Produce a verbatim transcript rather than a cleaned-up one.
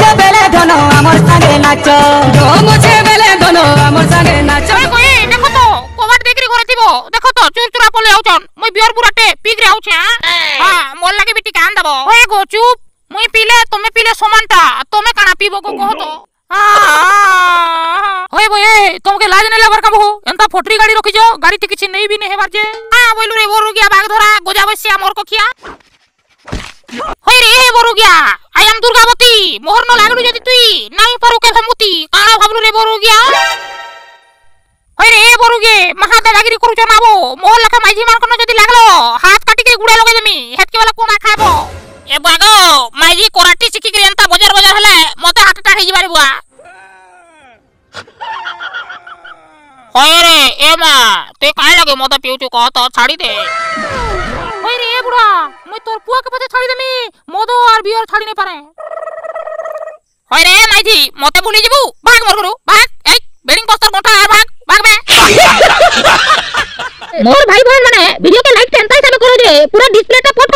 मुझे बेले धनो हमर संगे नाच जो मुझे बेले धनो हमर संगे नाच कोई देखो तो कोवाट देखरी घरे थिबो देखो तो चुर चुरा पले आउछन मई बियर बुराटे पीक रे आउछे हां मोर लागे बिटी कान दबो ओए गो चुप मई पीले तुमे पीले समानता तुमे काना पीबो को कहो तो होय बोए तुमके लाज नै लेबर काबो एंता फोटरी गाड़ी रखी जो गाड़ी ती किछि नै भी नै हेबार जे हां बोलु रे बोरु गया बाग धरा गोजा बसिया मोर को खिया होय रे बोरु गया आई एम दुर्गावती मोहर न लागलु जदी तुई नाही पारो के भमुती काना भाबलु रे बोरु गया होय रे बोरु गे महा दादागिरी करू जनाबो मोहर लका माइजी मान कोन जदी लागलो हाथ काटी के गुडा लगे देमी हेतके वाला कोना खाबो ए बागो माइजी कोराटी सिखी के एंता बजार बजार हले मते हाथ टाट हे जिबारे बुआ होय रे ए मा ते काय लगे मते पिउचु कह तो छाड़ी दे होय रे ए बुढ़ा मैं तोर पुआ के पते छाड़ी देमी मोदो और बियर छाड़ी नै पारे होय रे माइजी मते भूली जिबू भाग मोर गुरु भाग ए बेडिंग पोस्टर कोठा आ भाग भाग बे मोर भाई बहन माने वीडियो के लाइक टेंता हिसाब करो जे पूरा डिस्प्ले ता फोटो